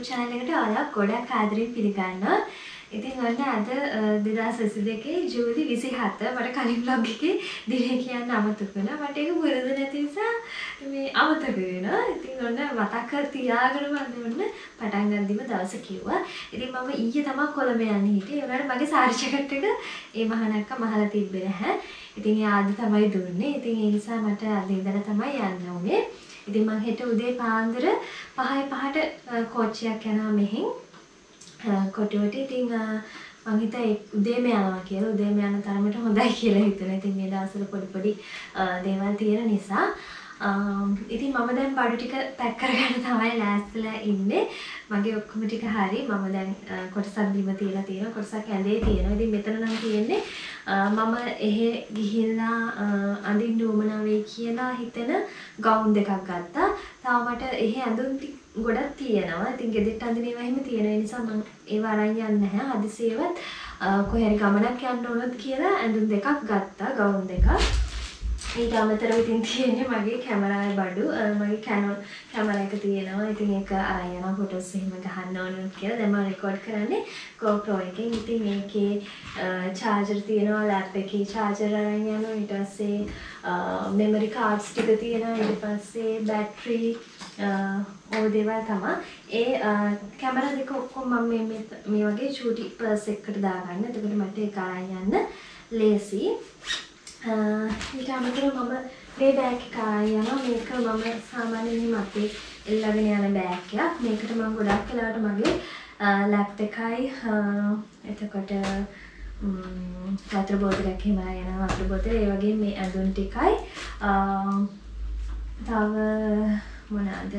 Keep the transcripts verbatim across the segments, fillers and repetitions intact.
YouTube channel එකට ඔයාලා ගොඩක් ආදරෙන් පිළිගන්නවා. ඉතින් ඔන්න අද දෙදාස් විසි දෙකේ ජූලි විසිහත මට කලින් vlog එකේ දිනේ කියන්න අමතක වුණා. මට ඒක පුරුදු නැති නිසා මේ අමතක වෙනවා. ඉතින් ඔන්න මතක කර තියාගෙන මම ඔන්න පටන් ගන්දිම දවස කිව්වා. ඉතින් මම ඊයේ තමයි කොළඹ යන්නේ හිටියේ. ඒ වුණාට මගේ සාරි ජැකට් එක ඒ මහානක්ක මහලා තිබ්බේ නැහැ. ඉතින් ඒ ආදි තමයි දුන්නේ. ඉතින් ඒ නිසා මට අද ඉඳලා තමයි යන්න උනේ. ඉතින් මම හෙට උදේ පාන්දර පහයි පහට කෝච්චියක් යනවා මෙහෙන්. කොටුවට ඉතින් මම හිතා උදේම යනවා කියලා උදේම යන තරමට හොඳයි කියලා හිතුණා. ඉතින් මේ දවස්වල පොඩි පොඩි දේවල් තියෙන නිසා ඉතින් මම දැන් බඩු ටික පැක් කරගන්න තමයි ලෑස්තිලා ඉන්නේ. මගේ ඔක්කොම ටික හරි. මම දැන් කොටසක් බිම තියලා තියෙනවා. කොටසක් ඇඳේ තියෙනවා. ඉතින් මෙතන නම් තියෙන්නේ මම එහෙ ගිහිල්ලා අඳින්න උවමනා වෙයි කියලා හිතෙන ගවුන් දෙකක් ගත්තා. තාම මට එහෙ ඇඳුම් ගොඩක් තියෙනවා. ඉතින් ගෙදරට අඳින ඒවා එහෙම තියෙන නිසා මම ඒව අරන් යන්නේ නැහැ. හදිසියෙවත් කොහේ හරි ගමනක් යන්න ඕනොත් කියලා ඇඳුම් දෙකක් ගත්තා. ගවුන් දෙකක්. ඊට අමතරව ඉතින් තියෙන්නේ මගේ කැමරාවේ බඩු. මගේ Canon කැමරා එක තියෙනවා. ඉතින් ඒක අරන් යනවා ෆොටෝස් එහෙම ගහන්න ඕන කියලා. දැන් මම රෙකෝඩ් කරන්නේ GoPro එකෙන්. ඉතින් ඒකේ charger තියෙනවා. ලැප් එකේ charger අරන් යනවා. ඊට පස්සේ memory cards ටික තියෙනවා. ඊට පස්සේ battery ඕ දේවල් තමයි. ඒ කැමරා දෙක ඔක්කොම මම මේ මේ වගේ චූටි පර්ස් එකකට දාගන්න. එතකොට මට ඒක අරන් යන්න ලේසි. ඊට අමතරව මම මේ බෑග් එක අරන් යනවා. මේක මම සාමාන්‍යයෙන් මතේ එල්ලගෙන යන බෑග් එකක්. මේකට මම ගොඩක් වෙලාවට මගේ ලැප් එකයි එතකොට වතුර බෝතලයක් එහෙම යනවා. වතුර බෝතල ඒ වගේ මේ ඇඳුම් ටිකයි තව මොනවාද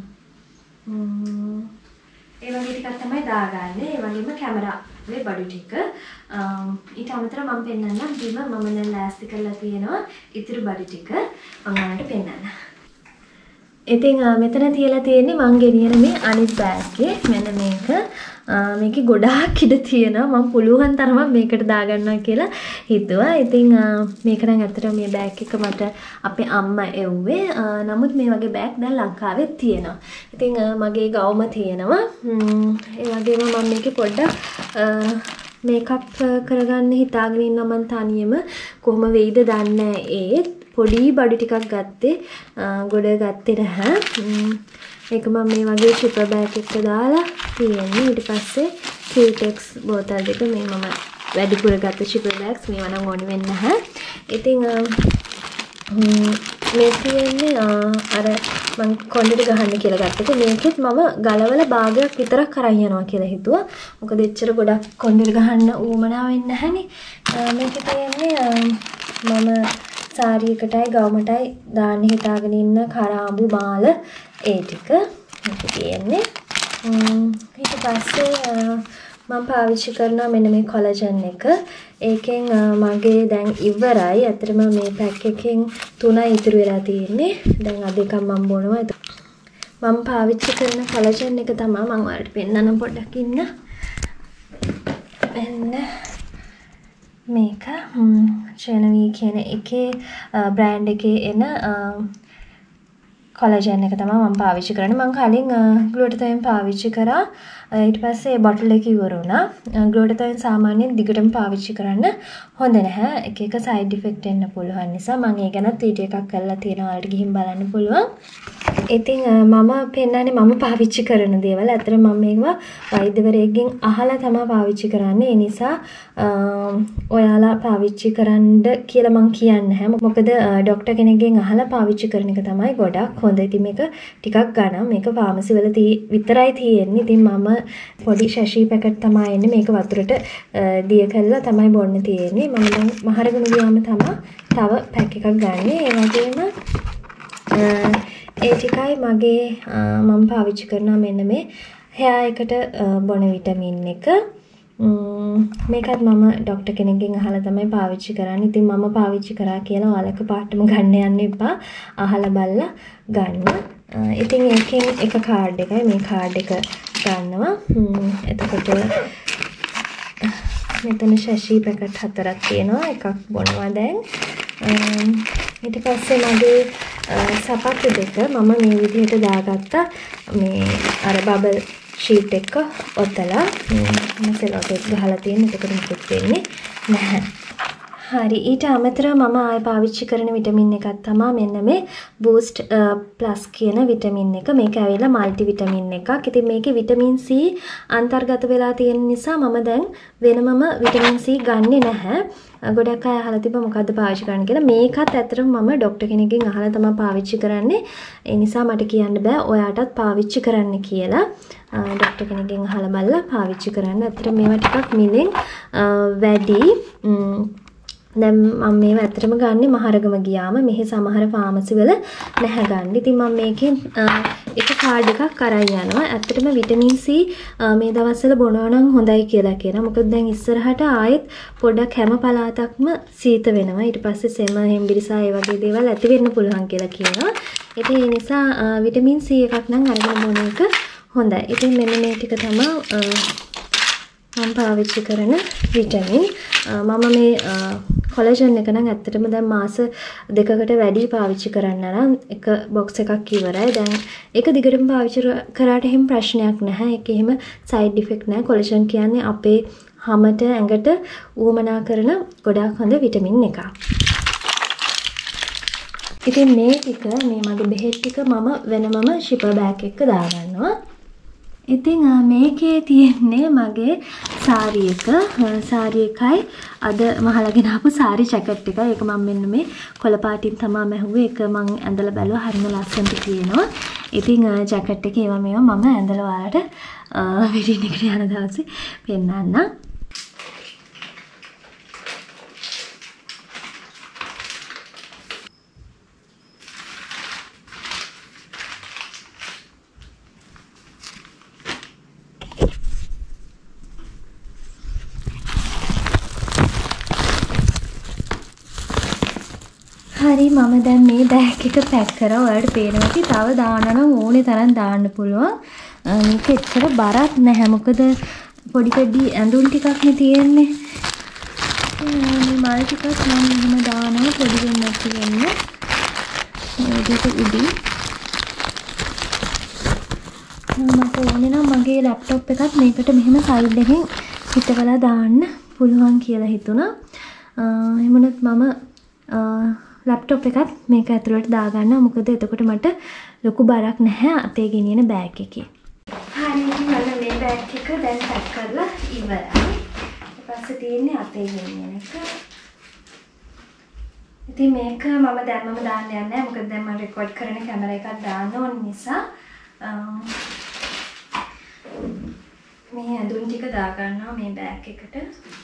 ඒ වගේ ටිකක් තමයි දාගන්නේ. ඒ වගේම කැමරාවේ බඩු ටික. ඊට අමතරව මම පෙන්නන්නම් බිම මම දැන් ලෑස්ති කරලා තියෙනවා ඉතුරු බඩු ටික මම ඔයාලට පෙන්නන්න. ඉතින් මෙතන තියලා තියෙන්නේ මං ගෙනියන මේ අනිත් බෑග් එක. මෙන්න මේක. මේකේ ගොඩාක් ඉඩ තියෙනවා. මම පුළුවන් තරම මේකට දාගන්නවා කියලා හිතුවා. ඉතින් මේක නම් ඇත්තට මේ බෑග් එක මට අපේ අම්මා එව්වේ. නමුත් මේ වගේ බෑග් දැන් ලංකාවෙත් තියෙනවා. ඉතින් මගේ ගවුම තියෙනවා. ඒ වගේම මම මේකේ පොඩ්ඩක් මේකප් කරගන්න හිතාගෙන ඉන්නවා මං තනියම. කොහොම වෙයිද දන්නේ නැහැ. ඒත් පොඩි බඩු ටිකක් ගත්තේ ගොඩ ගත්තේ නැහැ. ඒක මම මේ වගේ චිපර් බෑග් එකක දාලා තියෙන්නේ. ඊට පස්සේ කියුටෙක්ස් බෝතල් දෙක මේ මම වැඩිපුර ගත්ත චිපර් බෑග්ස් මේවා නම් ඕනි වෙන්නේ නැහැ. ඉතින් මේ තියෙන්නේ අර මම කොණ්ඩෙට ගහන්න කියලා ගත්තක මේකෙත් මම ගලවලා භාගයක් විතරක් අරන් යනවා කියලා හිතුවා. මොකද එච්චර ගොඩක් කොණ්ඩෙට ගහන්න ඌමනා වෙන්නේ නැහනේ. මේකේ තියෙන්නේ මම සාරියකටයි ගවුමටයි දාන්න හිතාගෙන ඉන්න කරාඹු මාල ඒ ටික මේක තියෙන්නේ. ඊට පස්සේ මම පාවිච්චි කරනවා මෙන්න මේ කොලජන් එක. ඒකෙන් මගේ දැන් ඉවරයි. අතරම මේ පැක් එකෙන් තුනයි ඉතුරු වෙලා තියෙන්නේ. දැන් අද එකක් මම බොනවා. මම පාවිච්චි කරන කොලජන් එක තමයි මම ඔයාලට පෙන්නන්න පොඩ්ඩක් ඉන්න. මෙන්න මේක චේනවී කියන එකේ බ්‍රෑන්ඩ් එකේ එන කොලජන් එක තමයි මම පාවිච්චි කරන්නේ. මම කලින් ග්ලූටතයින් පාවිච්චි කරා. ඊට පස්සේ බොටල් එක ඉවර වුණා. ග්ලූටතයින් සාමාන්‍යයෙන් දිගටම පාවිච්චි කරන්න හොඳ නැහැ. එක එක සයිඩ් ඉෆෙක්ට් එන්න පුළුවන් නිසා මම ඒ ගැනත් වීඩියෝ එකක් කරලා තියෙනවා. ඔයාලට ගිහින් බලන්න පුළුවන්. ඉතින් මම පෙන්නන්නේ මම පාවිච්චි කරන දේවල්. අතර මම මේවා වෛද්‍යවරයෙක්ගෙන් අහලා තමයි පාවිච්චි කරන්නේ. ඒ නිසා ඔයාලා පාවිච්චි කරන්න කියලා මම කියන්නේ නැහැ. මොකද ડોක්ටර් කෙනෙක්ගෙන් අහලා පාවිච්චි කරන එක තමයි ගොඩක් හොඳ. ඉතින් මේක ටිකක් ගන්න. මේක ෆාමසි වල විතරයි තියෙන්නේ. ඉතින් මම පොඩි ශෂී පැකට් තමයි එන්නේ. මේක වතුරට දිය කරලා තමයි බොන්න තියෙන්නේ. මම දැන් මහරගම ගියාම තමයි තව පැක් එකක් ගන්නෙ. ඒ වගේම ඒ ටිකයි මගේ මම පාවිච්චි කරනවා මෙන්න මේ hair එකට බොන විටමින් එක. මේකත් මම ડોක්ටර් කෙනෙක්ගෙන් අහලා තමයි පාවිච්චි කරන්නේ. ඉතින් මම පාවිච්චි කරා කියලා ඔයාලක පාටම ගන්න යන්න එපා. අහලා බලලා ගන්න. ඉතින් ඒකෙන් එක කාඩ් එකයි මේ කාඩ් එක ගන්නවා. එතකොට මෙතන ශෂී පැකට් හතරක් තියෙනවා. එකක් බොනවා දැන්. ඊට පස්සේ මගේ සපත්තු දෙක මම මේ විදිහට දාගත්තා. මේ අර බබල් ෂීට් එක ඔතලා මම සෙලෝ ටේප් ගහලා තියෙන. ඒකට මුකුත් වෙන්නේ නැහැ. හරි ඊට අමතරව මම ආය පාවිච්චි කරන විටමින් එකක් තමයි මෙන්න මේ බූස්ට් ප්ලස් කියන විටමින් එක. මේක ඇවිල්ලා මල්ටි විටමින් එකක්. ඉතින් මේකේ විටමින් C අන්තර්ගත වෙලා තියෙන නිසා මම දැන් වෙනමම විටමින් C ගන්නෙ නැහැ. ගොඩක් අය අහලා තිබ්බා මොකද්ද පාවිච්චි කරන්න කියලා. මේකත් ඇත්තටම මම ડોක්ටර් කෙනෙක්ගෙන් අහලා තමයි පාවිච්චි කරන්නේ. ඒ නිසා මට කියන්න බෑ ඔයාටත් පාවිච්චි කරන්න කියලා. ડોක්ටර් කෙනෙක්ගෙන් අහලා බලලා පාවිච්චි කරන්න. ඇත්තට මේවා ටිකක් මිලෙන් වැඩි. දැන් මම මේව ඇත්තටම ගන්නෙ මහරගම ගියාම මෙහි සමහර ෆාමසි වල නැහැ ගන්න. ඉතින් මම මේකෙන් එක කාඩ් එකක් අරන් යනවා. ඇත්තටම විටමින් C මේ දවස්වල බොනවා නම් හොඳයි කියලා කියනවා. මොකද දැන් ඉස්සරහට ආයෙත් පොඩක් හැම පළාතක්ම සීත වෙනවා. ඊට පස්සේ සෙම හෙම්බිරිසා ඒ වගේ දේවල් ඇති වෙන්න පුළුවන් කියලා කියනවා. ඉතින් ඒ නිසා විටමින් C එකක් නම් අරගෙන බොන එක හොඳයි. ඉතින් මෙන්න මේ ටික තමයි මම පාවිච්චි කරන විටමින්. මම මේ කොලජන් එක නම් ඇත්තටම දැන් මාස දෙකකට වැඩි පාවිච්චි කරන්න නම් එක බොක්ස් එකක් ඉවරයි. දැන් ඒක දිගටම පාවිච්චි කරාට එහෙම ප්‍රශ්නයක් නැහැ. ඒක එහෙම සයිඩ් ඉෆෙක්ට් නැහැ. කොලජන් කියන්නේ අපේ හමට ඇඟට ඌමනා කරන ගොඩාක් හොඳ විටමින් එකක්. ඉතින් මේ ටික මේ මගේ බෙහෙත් ටික මම වෙනමම ෂිපර් බෑග් එකක දාගන්නවා. ඉතින් මේකේ තියෙන්නේ මගේ සාරි එක. සාරි එකයි අද මහලගෙන ආපු සාරි ජැකට් එකයි. ඒක මම මෙන්න මේ කොළ පාටින් තමයි මැහුවේ. ඒක මම ඇඳලා බැලුවා හරිම ලස්සනට තියෙනවා. ඉතින් ජැකට් එකේ ඒවා මේවා මම ඇඳලා ඔයාලට වෙඩින් එකට යන දවසේ පෙන්නන්නම්. හරි මම දැන් මේ බෑග් එක පැක් කරා. ඔයාලට පේනවා කි තව දාන්න නම් ඕනේ තරම් දාන්න පුළුවන්. මේක එච්චර බරක් නැහැ. මොකද පොඩි පොඩි ඇඳුම් ටිකක් නේ තියෙන්නේ. මේ මල් ටිකක් මම මෙහෙම දානවා පොඩි වෙන්නත් තියෙන්නේ. මේ විදිහට උඩින්. මට ඕනේ නම් මගේ ලැප්ටොප් එකත් මේකට මෙහෙම සයිඩ් එකෙන් හිටවලා දාන්න පුළුවන් කියලා හිතුණා. එහෙමනොත් මම ලැප්ටොප් එකත් මේක ඇතුළට දාගන්නවා. මොකද එතකොට මට ලොකු බරක් නැහැ අතේ ගෙනියන බෑග් එකේ. හරි ඉතින් මම මේ බෑග් එක දැන් පැක් කරලා ඉවරයි. ඊට පස්සේ තියෙන්නේ අතේ ගෙනියන එක. ඉතින් මේක මම දැන්මම දාන්න යන්නේ නැහැ. මොකද දැන් මම රෙකෝඩ් කරන කැමරා එකක් දාන්න ඕන නිසා මේ ඇඳුම් ටික දාගන්නවා මේ බෑග් එකට.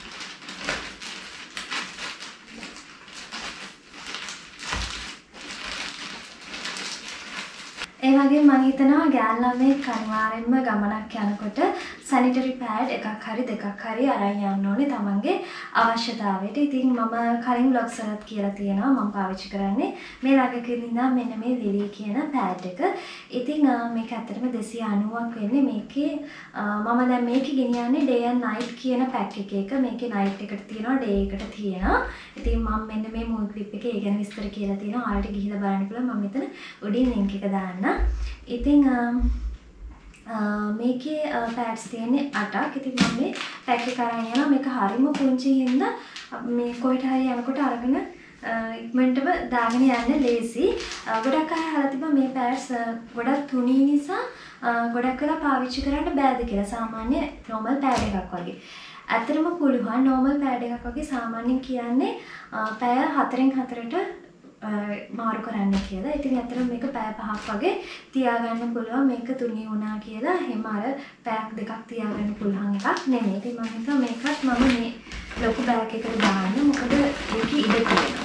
ඒ වගේම මම හිතනවා ගෑල් ළමෙක් අනිවාර්යෙන්ම ගමනක් යනකොට සැනිටරි පෑඩ් එකක් හරි දෙකක් හරි අරන් යන්න ඕනේ තමන්ගේ අවශ්‍යතාවයට. ඉතින් මම කලින් vlogs වලත් කියලා තියෙනවා මම පාවිච්චි කරන්නේ මේ ළඟකින් ඉඳන් මෙන්න මේ ලිලි කියන පෑඩ් එක. ඉතින් මේක ඇත්තටම දෙසිය අනූවක් වෙන්නේ. මේකේ මම දැන් මේකේ ගෙනියන්නේ day and night කියන පැක් එකක. මේකේ night එකට තියෙනවා day එකට තියෙනවා. ඉතින් මම මෙන්න මේ මුල් ක්ලිප් එකේ ඒ ගැන විස්තර කියලා තියෙනවා. ඔයාලට ගිහිල්ලා බලන්න පුළුවන්. මම මෙතන උඩින් link එක දාන්න. ඉතින් මේකේ පැඩ්ස් තියෙන්නේ අටක්. ඉතින් මම මේ පැක් එක අරන් යනවා. මේක හරිම පුංචි හින්දා මේ කොහෙට හරි යනකොට අරගෙන ඉක්මනටම දාගෙන යන්න ලේසි. ගොඩක් අය අහලා තිබ්බා මේ පැඩ්ස් ගොඩක් තුනී නිසා ගොඩක් වෙලා පාවිච්චි කරන්න බෑද කියලා. සාමාන්‍ය normal pad එකක් වගේ. ඇත්තටම පුළුවන් normal pad එකක් වගේ සාමාන්‍යයෙන් කියන්නේ පැය හතරෙන් හතරට මාරු කරන්න කියලා. ඉතින් ඇත්තටම මේක පැය පහක් වගේ තියාගන්න පුළුවන්. මේක තුනී වුණා කියලා එහෙම අර පැයක් දෙකක් තියාගන්න පුළුවන් එකක් නෙමෙයි. ඉතින් මම හිතුවා මේකත් මම මේ ලොකු බෑග් එකකට දාන්න. මොකද ඒකේ ඉඩ තියෙනවා.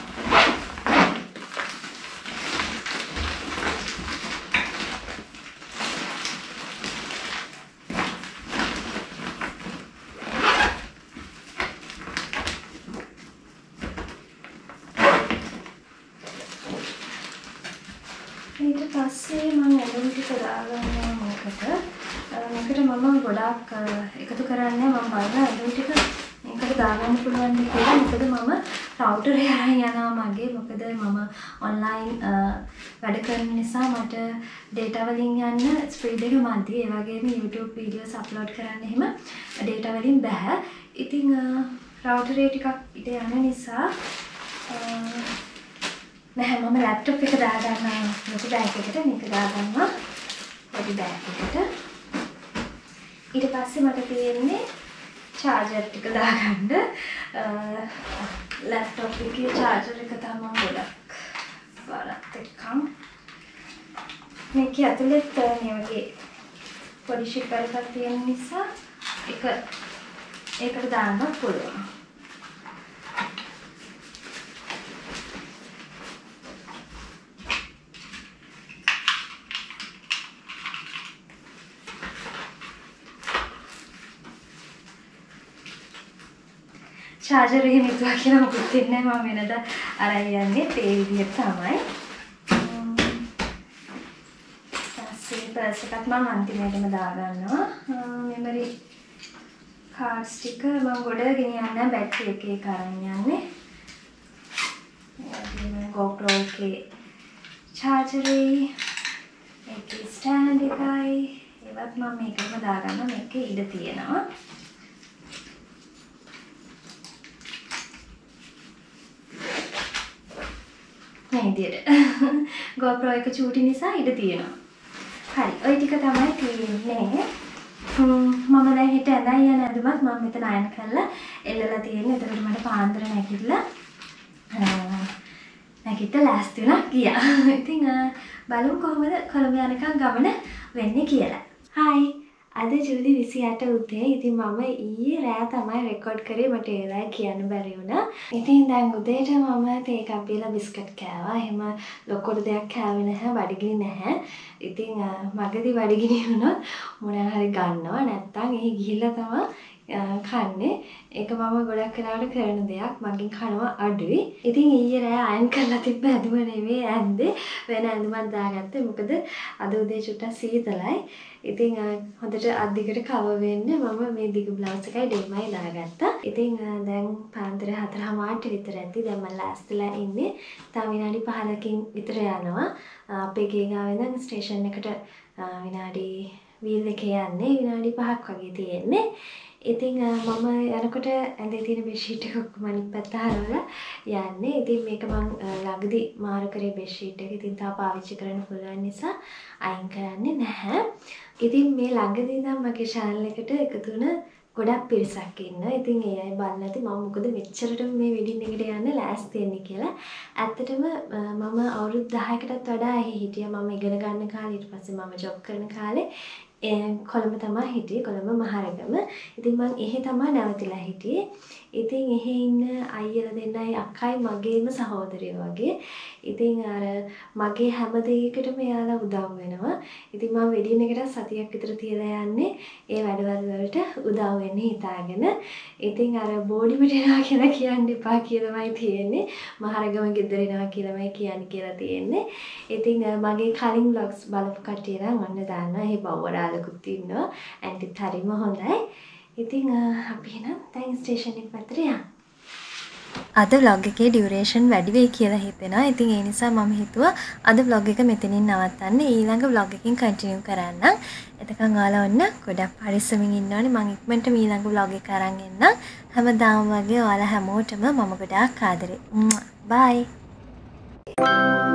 ඊට පස්සේ මම ඇඳුම් ටික දාගන්නවා මේකට. මේකට මම ගොඩාක් එකතු කරන්නේ මම බලන ඇඳුම් ටික මේක මේකට දාගන්න පුළුවන් ද කියලා. මොකද මම රවුටර් එක යනවා මගේ. මොකද මම ඔන්ලයින් වැඩ කරන නිසා මට data වලින් යන්න ස්පීඩ් එක මදි. ඒ වගේම YouTube videos upload කරන්න එහෙම data වලින් බෑ. ඉතින් රවුටර් එක ටිකක් පිට යන නිසා නැහැ මම laptop එක දාගන්න ලොකු බෑග් එකකට මේක දාගන්නවා පොඩි බෑග් එකට. ඊට පස්සේ මට තියෙන්නේ charger ටික දාගන්න. laptop එකේ charger එක තමයි ගොඩක් බරත් එක්කම. මේක ඇතුළේ මේ වගේ පොඩි ෂිපර් එකක් තියෙන නිසා ඒක ඒකට දාන්න පුළුවන්. charger එක නිතුවා කියලා මොකුත් දෙන්නේ නැහැ. මම වෙනදා අරන් යන්නේ ඒ විදිහට තමයි. ඊපස්සේ පර්ස් එකත් මම අන්තිමටම දාගන්නවා. memory cards ටික මම ගොඩ ගෙනියන්න බැටරි එකේ කරන් යන්නේ. මේ GoPro එකේ charger එකේ stand එකයි ඒවත් මම මේකම දාගන්න. මේකේ ඉඩ තියෙනවා. මේ විදිහට GoPro එක චූටි නිසා ඉඩ තියෙනවා. හරි. ওই ටික තමයි තියෙන්නේ. මම දැන් හිට ඇඳයි යන ඇඳුමත් මම මෙතන අයන් කරලා එල්ලලා තියෙන්නේ. එතකොට මට පාන්දර නැගිටලා නැගිටලා ලෑස්ති වුණා ගියා. ඉතින් බලමු කොහොමද කොළඹ යනකම් ගමන වෙන්නේ කියලා. හායි. අද ජූලි විසි අට උදේ. ඉතින් මම ඊයේ රෑ තමයි රෙකෝඩ් කරේ. මට ඒ වෙලාවේ කියන්න බැරි වුණා. ඉතින් දැන් උදේට මම තේ එකක් බීලා බිස්කට් කෑවා. එහෙම ලොකුට දෙයක් කෑවේ නැහැ. බඩගිනි නැහැ. ඉතින් මගදී බඩගිනි වුණොත් මොනවා හරි ගන්නවා. නැත්තම් එහි ගිහිල්ලා තමයි කන්නේ. ඒක මම ගොඩක් වෙලාවට කරන දෙයක්. මගෙන් කනවා අඩුයි. ඉතින් ඊයේ රෑ අයන් කරලා තිබ්බ ඇඳුම නෙමෙයි ඇඳේ. වෙන ඇඳුමක් දාගත්තේ. මොකද අද උදේ චුට්ටක් සීතලයි. ඉතින් හොඳට අද්දිකට කවර් වෙන්න මම මේ දිග බ්ලවුස් එකයි ඩෙමයි දාගත්තා. ඉතින් දැන් පාන්දර හතරමාරට විතර ඇති. දැන් මම ලෑස්තිලා ඉන්නේ. තව විනාඩි පහලකින් විතර යනවා. අපේ ගේ ගාවෙන් නම් ස්ටේෂන් එකට විනාඩි වීල් එකේ යන්නේ විනාඩි පහක් වගේ තියෙන්නේ. ඉතින් මම යනකොට ඇඳේ තියෙන බෙඩ්ෂීට් එක ඔක්කොම අනිත් පැත්ත හරවලා යන්නේ. ඉතින් මේක මම ළඟදී මාරු කරේ බෙඩ්ෂීට් එක. ඉතින් තාම පාවිච්චි කරන්න පුළුවන් නිසා අයින් කරන්නේ නැහැ. ඉතින් මේ ළඟදී නම් මගේ channel එකට එකතු වුණ ගොඩක් පිරිසක් ඉන්නවා. ඉතින් ඒ අය බලලා නැති මම මොකද මෙච්චරට මේ වෙඩින් එකට යන්න ලෑස්ති වෙන්නේ කියලා. ඇත්තටම මම අවුරුදු දහයකටත් වඩා එහි හිටියා. මම ඉගෙන ගන්න කාලේ ඊට පස්සේ මම ජොබ් කරන කාලේ කොළඹ තමයි හිටියේ. කොළඹ මහරගම. ඉතින් මම එහෙ තමයි නැවතිලා හිටියේ. ඉතින් එහෙ ඉන්න අයියලා දෙන්නයි අක්කයි මගේම සහෝදරයෝ වගේ. ඉතින් අර මගේ හැම දෙයකටම එයාලා උදව් වෙනවා. ඉතින් මම වෙඩින් එකට සතියක් විතර තියලා යන්නේ ඒ වැඩවල වලට උදව් වෙන්න හිතාගෙන. ඉතින් අර බෝඩිමට එනවා කියලා කියන්න එපා කියලාමයි තියෙන්නේ. මහරගම ගෙදර එනවා කියලාමයි කියන්නේ කියලා තියෙන්නේ. ඉතින් මගේ කලින් vlogs බලපු කට්ටිය නම් ඔන්න දාන්නවා. එහි බව්වඩාලකුත් ඉන්නවා. ඇන්ටිත් හරිම හොඳයි. ඉතින් අපි එහෙනම් දැන් ස්ටේෂන් එක පැත්තට යමු. අද vlog එකේ duration වැඩි වෙයි කියලා හිතෙනවා. ඉතින් ඒ නිසා මම හිතුවා අද vlog එක මෙතනින් නවත්තන්න. ඊළඟ vlog එකකින් continue කරන්නම්. එතකන් ඔයාලා ඔන්න ගොඩක් පරිස්සමින් ඉන්න ඕනේ. මම ඉක්මනට ඊළඟ vlog එක අරන් එන්නම්. හැමදාම වගේ ඔයාලා හැමෝටම මම ගොඩාක් ආදරේ. බයි.